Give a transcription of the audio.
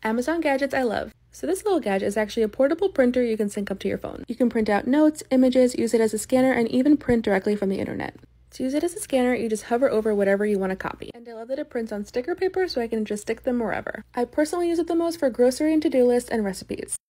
Amazon gadgets I love. So this little gadget is actually a portable printer you can sync up to your phone. You can print out notes, images, use it as a scanner, and even print directly from the internet. To use it as a scanner, you just hover over whatever you want to copy. And I love that it prints on sticker paper so I can just stick them wherever. I personally use it the most for grocery and to-do lists and recipes.